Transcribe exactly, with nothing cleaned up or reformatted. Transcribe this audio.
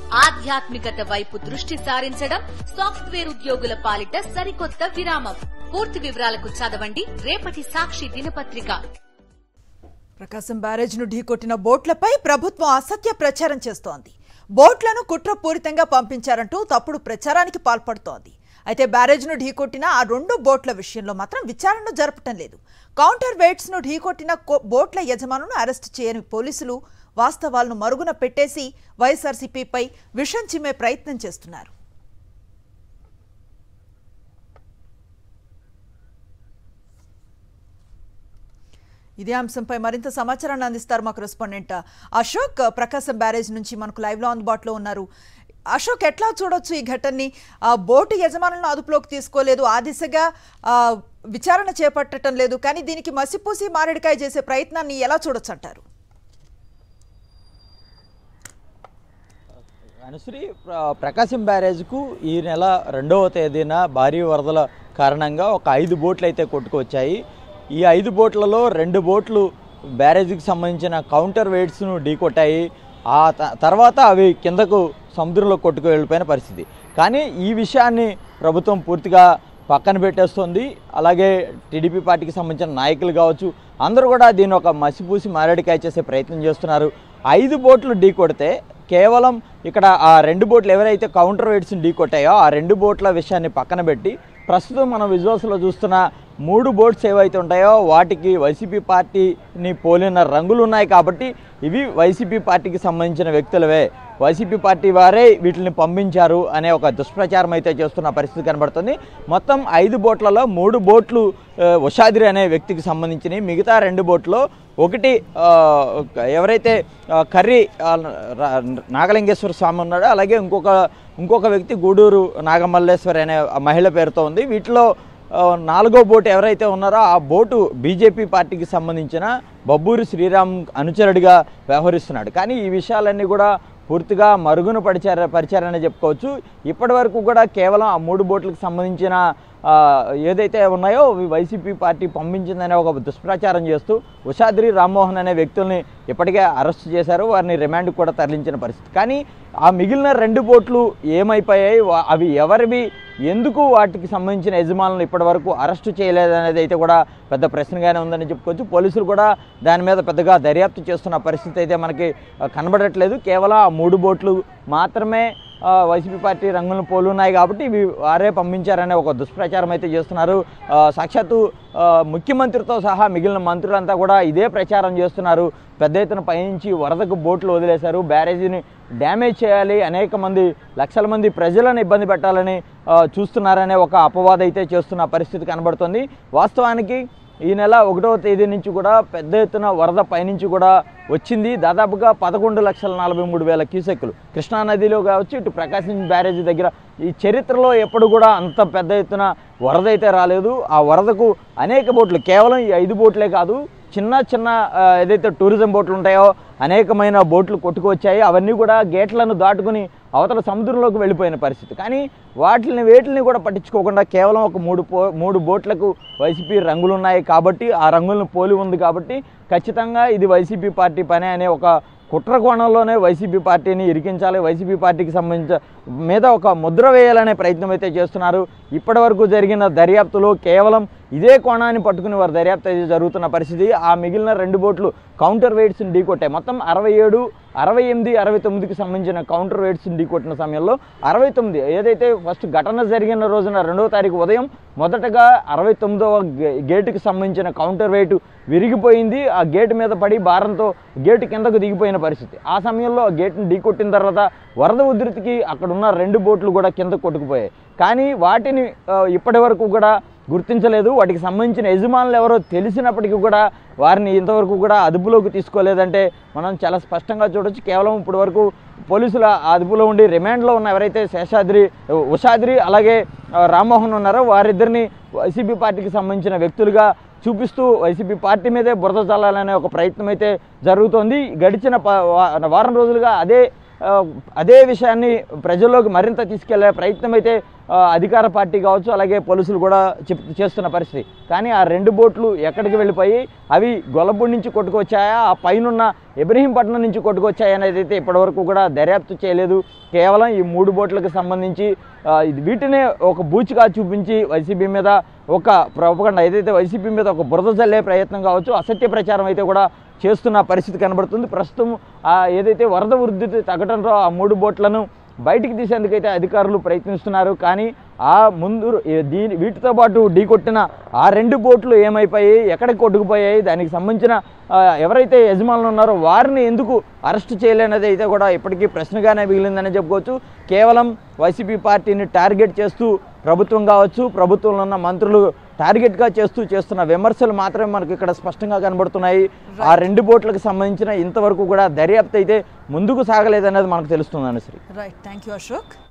ఆధ్యాత్మికత వైపు దృష్టి సారించడం సాఫ్ట్వేర్ ఉద్యోగుల పాలిట సరికొత్త విరామం. పూర్తి వివరాలకు చదవండి రేపటి సాక్షి దినపత్రిక. ప్రకాశం బ్యారేజ్ ను ఢీకొట్టిన బోట్లపై ప్రభుత్వం అసత్య ప్రచారం చేస్తోంది. బోట్లను కుట్రపూరితంగా పంపించారంటూ తప్పుడు ప్రచారానికి పాల్పడుతోంది. అయితే బ్యారేజ్ ను ఢీకొట్టిన ఆ రెండు బోట్ల విషయంలో మాత్రం విచారణ జరపటం లేదు. కౌంటర్ వెయిట్స్ ను ఢీకొట్టిన బోట్ల యజమానులను అరెస్టు చేయని పోలీసులు వాస్తవాలను మరుగున పెట్టేసి వైఎస్ఆర్సీపీపై విషం చిమ్మే ప్రయత్నం చేస్తున్నారు. ఇదే అంశంపై మరింత సమాచారాన్ని అందిస్తారు మా కరెస్పాండెంట్ అశోక్. ప్రకాశం బ్యారేజ్ నుంచి మనకు లైవ్ లో అందుబాటులో ఉన్నారు. అశోక్, ఎట్లా చూడొచ్చు ఈ ఘటనని? బోటు యజమానులను అదుపులోకి తీసుకోలేదు, ఆ దిశగా విచారణ చేపట్టడం లేదు, కానీ దీనికి మసిపూసి మారేడుకాయ చేసే ప్రయత్నాన్ని ఎలా చూడొచ్చు అంటారు? అనుశ్రీ, ప్రకాశం బ్యారేజ్కు ఈ నెల రెండవ తేదీన భారీ వరదల కారణంగా ఒక ఐదు బోట్లు అయితే కొట్టుకొచ్చాయి. ఈ ఐదు బోట్లలో రెండు బోట్లు బ్యారేజీకి సంబంధించిన కౌంటర్ వెయిట్స్ను ఢీకొట్టాయి. ఆ తర్వాత అవి కిందకు సముద్రంలో కొట్టుకు వెళ్ళిపోయిన పరిస్థితి. కానీ ఈ విషయాన్ని ప్రభుత్వం పూర్తిగా పక్కన పెట్టేస్తుంది. అలాగే టీడీపీ పార్టీకి సంబంధించిన నాయకులు కావచ్చు, అందరూ కూడా దీన్ని ఒక మసిపూసి మారేడుకాయ చేసే ప్రయత్నం చేస్తున్నారు. ఐదు బోట్లు ఢీకొడితే కేవలం ఇక్కడ ఆ రెండు బోట్లు ఎవరైతే కౌంటర్ వెయిట్స్ని ఢీకొట్టాయో ఆ రెండు బోట్ల విషయాన్ని పక్కన పెట్టి ప్రస్తుతం మనం విజువల్స్లో చూస్తున్న మూడు బోట్స్ ఏవైతే ఉంటాయో వాటికి వైసీపీ పార్టీని పోలిన రంగులు ఉన్నాయి. కాబట్టి ఇవి వైసీపీ పార్టీకి సంబంధించిన వ్యక్తులవే, వైసీపీ పార్టీ వారే వీటిని పంపించారు అనే ఒక దుష్ప్రచారం అయితే చేస్తున్న పరిస్థితి కనబడుతుంది. మొత్తం ఐదు బోట్లలో మూడు బోట్లు ఉషాద్రి అనే వ్యక్తికి సంబంధించినవి. మిగతా రెండు బోట్లో ఒకటి ఎవరైతే కర్రీ నాగలింగేశ్వర స్వామి ఉన్నాడో, అలాగే ఇంకొక ఇంకొక వ్యక్తి గూడూరు నాగమల్లేశ్వరి అనే మహిళ పేరుతో ఉంది. వీటిలో నాలుగో బోటు ఎవరైతే ఉన్నారో ఆ బోటు బీజేపీ పార్టీకి సంబంధించిన బబ్బూరి శ్రీరామ్ అనుచరుడిగా వ్యవహరిస్తున్నాడు. కానీ ఈ విషయాలన్నీ కూడా పూర్తిగా మరుగున పరిచార పరిచారనే చెప్పుకోవచ్చు. ఇప్పటి వరకు కూడా కేవలం ఆ మూడు బోట్లకు సంబంధించిన ఏదైతే ఉన్నాయో వైసీపీ పార్టీ పంపించిందనే ఒక దుష్ప్రచారం చేస్తూ ఉషాద్రి రామ్మోహన్ అనే వ్యక్తుల్ని ఇప్పటికే అరెస్ట్ చేశారు. వారిని రిమాండ్కి కూడా తరలించిన పరిస్థితి. కానీ ఆ మిగిలిన రెండు బోట్లు ఏమైపోయాయి, అవి ఎవరివి, ఎందుకు వాటికి సంబంధించిన యజమానులను ఇప్పటి వరకు అరెస్టు చేయలేదనేది అయితే కూడా పెద్ద ప్రశ్నగానే ఉందని చెప్పుకోవచ్చు. పోలీసులు కూడా దాని మీద పెద్దగా దర్యాప్తు చేస్తున్న పరిస్థితి అయితే మనకి కనబడట్లేదు. కేవలం ఆ మూడు బోట్లు మాత్రమే వైసీపీ పార్టీ రంగులను పోలున్నాయి కాబట్టి ఇవి వారే పంపించారనే ఒక దుష్ప్రచారం అయితే చేస్తున్నారు. సాక్షాత్తు ముఖ్యమంత్రితో సహా మిగిలిన మంత్రులంతా కూడా ఇదే ప్రచారం చేస్తున్నారు. పెద్ద ఎత్తున పైనుంచి వరదకు బోట్లు వదిలేశారు, బ్యారేజీని డ్యామేజ్ చేయాలి, అనేక మంది లక్షల మంది ప్రజలను ఇబ్బంది పెట్టాలని చూస్తున్నారనే ఒక అపవాదం అయితే చేస్తున్న పరిస్థితి కనబడుతుంది. వాస్తవానికి ఈ నెల ఒకటవ తేదీ నుంచి కూడా పెద్ద ఎత్తున వరద పైనుంచి కూడా వచ్చింది. దాదాపుగా పదకొండు లక్షల నలభై మూడు వేల క్యూసెక్కులు కృష్ణానదిలో కావచ్చు, ఇటు ప్రకాశం బ్యారేజీ దగ్గర ఈ చరిత్రలో ఎప్పుడు కూడా అంత పెద్ద ఎత్తున వరద అయితే రాలేదు. ఆ వరదకు అనేక బోట్లు, కేవలం ఈ ఐదు బోట్లే కాదు, చిన్న చిన్న ఏదైతే టూరిజం బోట్లు ఉంటాయో అనేకమైన బోట్లు కొట్టుకొచ్చాయి. అవన్నీ కూడా గేట్లను దాటుకుని అవతల సముద్రంలోకి వెళ్ళిపోయిన పరిస్థితి. కానీ వాటిని వేటిని కూడా పట్టించుకోకుండా కేవలం ఒక మూడు పో మూడు బోట్లకు వైసీపీ రంగులు ఉన్నాయి కాబట్టి, ఆ రంగులను పోలి ఉంది కాబట్టి ఖచ్చితంగా ఇది వైసీపీ పార్టీ పనే అనే ఒక కుట్ర కోణంలోనే వైసీపీ పార్టీని ఇరికించాలి, వైసీపీ పార్టీకి సంబంధించిన మీద ఒక ముద్ర వేయాలనే ప్రయత్నం అయితే చేస్తున్నారు. ఇప్పటి వరకు జరిగిన దర్యాప్తులో కేవలం ఇదే కోణాన్ని పట్టుకుని వారు దర్యాప్తు అయితే జరుగుతున్న పరిస్థితి. ఆ మిగిలిన రెండు బోట్లు కౌంటర్ వెయిట్స్ని ఢీకొట్టాయి. మొత్తం అరవై ఏడు అరవై ఎనిమిది అరవై తొమ్మిదికి సంబంధించిన కౌంటర్ వెయిట్స్ని ఢీకొట్టిన సమయంలో అరవై తొమ్మిది ఏదైతే ఫస్ట్ ఘటన జరిగిన రోజున రెండవ తారీఖు ఉదయం మొదటగా అరవై తొమ్మిదవ గేటుకి సంబంధించిన కౌంటర్ వెయిట్ విరిగిపోయింది. ఆ గేటు మీద పడి భారంతో గేటు కిందకు దిగిపోయిన పరిస్థితి. ఆ సమయంలో ఆ గేటుని ఢీకొట్టిన తర్వాత వరద ఉధృతికి అక్కడ ఉన్న రెండు బోట్లు కూడా కింద కొట్టుకుపోయాయి. కానీ వాటిని ఇప్పటి వరకు కూడా గుర్తించలేదు. వాటికి సంబంధించిన యజమానులు ఎవరో తెలిసినప్పటికీ కూడా వారిని ఇంతవరకు కూడా అదుపులోకి తీసుకోలేదంటే మనం చాలా స్పష్టంగా చూడొచ్చు. కేవలం ఇప్పటి వరకు పోలీసుల అదుపులో ఉండి రిమాండ్లో ఉన్న ఎవరైతే శేషాద్రి ఉషాద్రి అలాగే రామ్మోహన్ ఉన్నారో వారిద్దరిని వైసీపీ పార్టీకి సంబంధించిన వ్యక్తులుగా చూపిస్తూ వైసీపీ పార్టీ మీదే బురద చల్లాలనే ఒక ప్రయత్నం అయితే జరుగుతోంది. గడిచిన వారం రోజులుగా అదే అదే విషయాన్ని ప్రజల్లోకి మరింత తీసుకెళ్లే ప్రయత్నం అయితే అధికార పార్టీ కావచ్చు అలాగే పోలీసులు కూడా చెప్ చేస్తున్న పరిస్థితి. కానీ ఆ రెండు బోట్లు ఎక్కడికి వెళ్ళిపోయి అవి గొల్లపూడి నుంచి కొట్టుకొచ్చాయా, ఆ పైనున్న ఇబ్రహీంపట్నం నుంచి కొట్టుకొచ్చాయా అనేది అయితే ఇప్పటివరకు కూడా దర్యాప్తు చేయలేదు. కేవలం ఈ మూడు బోట్లకు సంబంధించి వీటినే ఒక బూచిగా చూపించి వైసీపీ మీద ఒక ప్రొపగండా ఏదైతే వైసీపీ మీద ఒక బురద జల్లే ప్రయత్నం కావచ్చు, అసత్య ప్రచారం అయితే కూడా చేస్తున్న పరిస్థితి కనబడుతుంది. ప్రస్తుతం ఏదైతే వరద వృద్ధి తగ్గడంతో ఆ మూడు బోట్లను బయటికి తీసేందుకైతే అధికారులు ప్రయత్నిస్తున్నారు. కానీ ఆ ముందు దీని వీటితో పాటు ఢీకొట్టిన ఆ రెండు బోట్లు ఏమైపోయాయి, ఎక్కడికి కొట్టుకుపోయాయి, దానికి సంబంధించిన ఎవరైతే యజమానులు ఉన్నారో వారిని ఎందుకు అరెస్ట్ చేయలేనది అయితే కూడా ఇప్పటికీ ప్రశ్నగానే మిగిలిందని చెప్పుకోవచ్చు. కేవలం వైసీపీ పార్టీని టార్గెట్ చేస్తూ ప్రభుత్వం కావచ్చు, ప్రభుత్వంలో ఉన్న మంత్రులు టార్గెట్గా చేస్తూ చేస్తున్న విమర్శలు మాత్రమే మనకు ఇక్కడ స్పష్టంగా కనబడుతున్నాయి. ఆ రెండు బోట్లకు సంబంధించిన ఇంతవరకు కూడా దర్యాప్తు అయితే ముందుకు సాగలేదనేది మనకు తెలుస్తుంది Anushree. Right, thank you Ashok.